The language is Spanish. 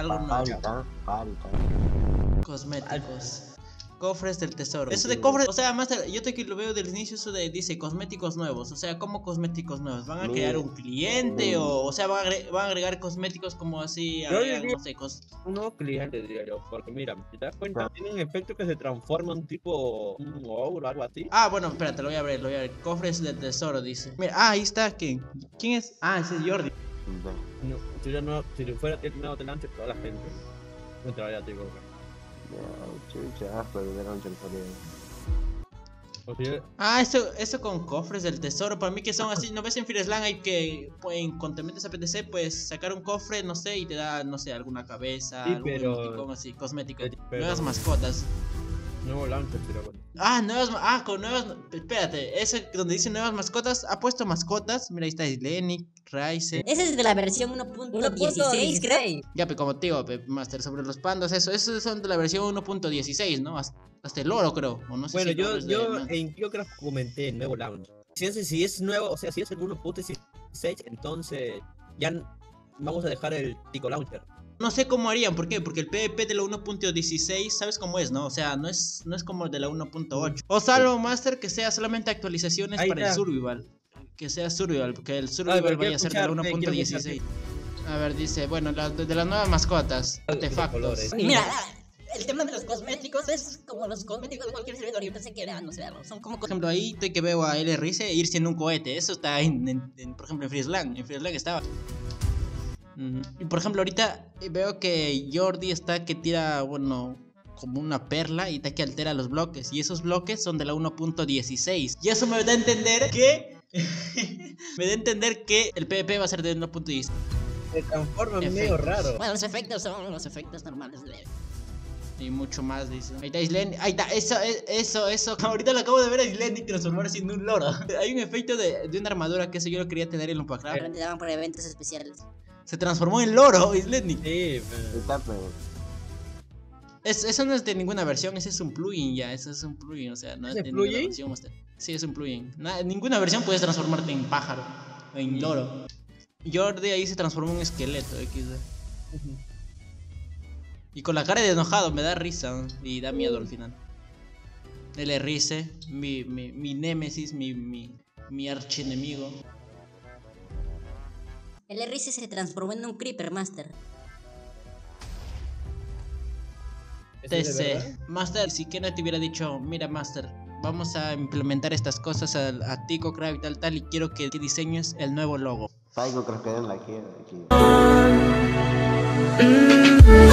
algo nuevo. Falta. Cosméticos. Cofres del tesoro. Eso de cofres, o sea, Master, yo te que lo veo del inicio, eso de dice cosméticos nuevos. O sea, ¿cómo cosméticos nuevos? ¿Van a crear un cliente? O sea, van a agregar cosméticos como así, agregan, no sé, un nuevo cliente, diría yo, porque mira, si te das cuenta, tiene un efecto que se transforma en tipo un ogro o algo así. Ah, bueno, espérate, lo voy a ver. Cofres del tesoro, dice. Mira, ahí está, ¿quién es? Ah, ese es Jordi. No, si fuera el nuevo delante, toda la gente entraría a ti, Ah, eso con cofres del tesoro, para mí que son así, ¿no ves en Firesland hay que con Tormentas APTC pues sacar un cofre, no sé, y te da, no sé, alguna cabeza, sí, algún emoticón así, cosmético, nuevas mascotas. Nuevo launcher, pero bueno. Con nuevas, espérate, ese donde dice nuevas mascotas, ha puesto mascotas, mira ahí está Islenic, Ryze. Ese es de la versión 1.16, creo. Ya, como te digo, Master, sobre los pandas, esos son de la versión 1.16, ¿no? Hasta el oro, creo, o no sé. Bueno, si yo creo que comenté el nuevo launcher. Si es nuevo, o sea, si es el 1.16, entonces ya vamos a dejar el Tico Launcher. No sé cómo harían, ¿por qué? Porque el PvP de la 1.16, ¿sabes cómo es, no? O sea, no es como el de la 1.8. O salvo, Master, que sea solamente actualizaciones Ahí para está. el Survival. Que sea Survival, porque el Survival vaya a ser de la 1.16. A ver, dice, bueno, de las nuevas mascotas, artefactos. Mira, el tema de los cosméticos es como los cosméticos de cualquier servidor. Yo pensé que eran, no sé, son como... Por ejemplo, ahí estoy que veo a LRICE irse en un cohete. Eso está por ejemplo, en Freezeland. En Freezeland estaba. Y por ejemplo, ahorita veo que Jordi está que tira, bueno, como una perla y está que altera los bloques. Y esos bloques son de la 1.16. Y eso me da a entender que... me da a entender que el PvP va a ser de 1.16. Se transforma medio raro. Bueno, los efectos son los efectos normales de... Y mucho más, dice. Ahí está Islenic. Ahí está, eso. Ahorita lo acabo de ver a Islenic transformarse en un loro. Hay un efecto de una armadura que eso yo lo quería tener en Lumpacraft. Pero te daban por eventos especiales. Se transformó en loro, Islenic. Sí, Eso no es de ninguna versión, ese es un plugin ya. Eso es un plugin, o sea, no es de ninguna versión. Sí, es un plugin. Ninguna versión puedes transformarte en pájaro o en loro. Jordi ahí se transformó en un esqueleto, XD. Y con la cara de enojado, me da risa y da miedo al final. El Rice, mi némesis, mi archienemigo. El RC se transformó en un Creeper, Master. TC. Master, si Kena te hubiera dicho, mira Master, vamos a implementar estas cosas a TicoCraft y tal, y quiero que diseñes el nuevo logo. Psycho creo que la quiere aquí.